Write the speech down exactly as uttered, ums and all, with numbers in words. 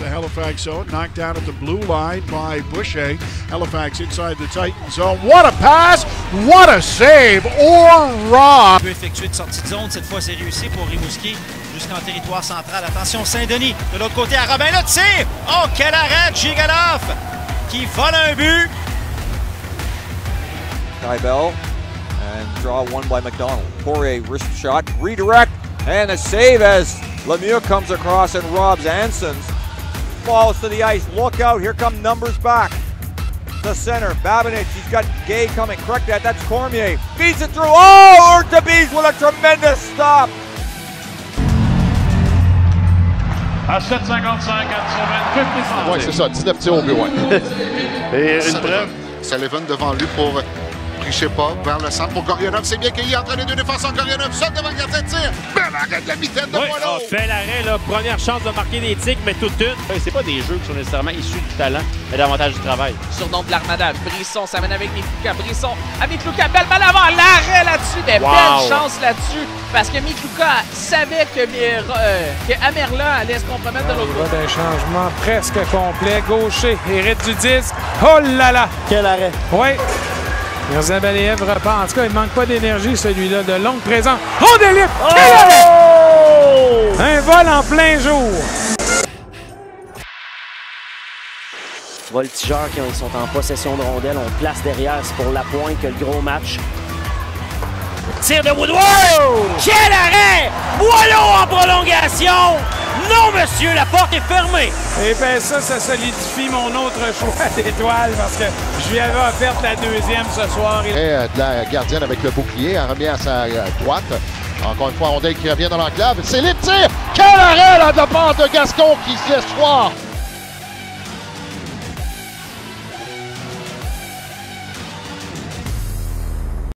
the Halifax zone. Knocked down at the blue line by Boucher. Halifax inside the Titan zone. What a pass! What a save! Or Rob! Il peut effectuer de sortie de zone. Cette fois, c'est réussi pour Rimouski jusqu'en territoire central. Attention, Saint-Denis. De l'autre côté, à Robin. Le tir! Oh, quel arrêt de Giganoff qui vole un but! Kybell and draw one by McDonald. Poirier wrist shot, redirect, and a save as Lemieux comes across and robs Ansons. Falls to the ice. Look out. Here come numbers back. The center. Babinich. He's got Gay coming. Correct that. That's Cormier. Feeds it through. Oh, Urtubise with a tremendous stop. À sept cinquante-cinq, at seven fifty-five. Oui, c'est ça. dix-neuf tirs au but, ouais. Et une preuve. Sullivan devant lui pour tricher pas vers le centre pour Gorionov. C'est bien qu'il y a entre les deux défenseurs. Gorionov saute devant le gardien de tir. Bel arrêt de la mitaine de oui, Boileau. Oh, bel arrêt, là. Première chance de marquer des tics, mais toute une. C'est pas des jeux qui sont nécessairement issus du talent, mais davantage du travail. Surnom de l'Armada, Brisson s'amène avec Mikluka. Brisson à Mikluka, belle balle avant, l'arrêt là-dessus, mais wow. Belle chance là-dessus, parce que Mikluka savait que, euh, que Amerla allait se compromettre de l'autre côté. Il va d'un changement presque complet, gaucher, hérite du disque. Oh là là! Quel arrêt! Oui! Mirzabaliev repart. En tout cas, il ne manque pas d'énergie, celui-là, de longue présence. Oh, de libre! Oh! Quel arrêt! Un vol en plein jour! Voltigeurs qui sont en possession de rondelles, on place derrière, c'est pour la pointe que le gros match. Tir de Woodward! Quel arrêt! Boileau en prolongation! Non, monsieur, la porte est fermée! Et bien ça, ça solidifie mon autre choix d'étoile parce que je lui avais offert la deuxième ce soir. Et euh, de la gardienne avec le bouclier, elle remet à sa euh, droite. Encore une fois, Rondelle qui revient dans l'enclave. C'est les tirs! Quel arrêt là, de la part de Gascon qui se laisse croire!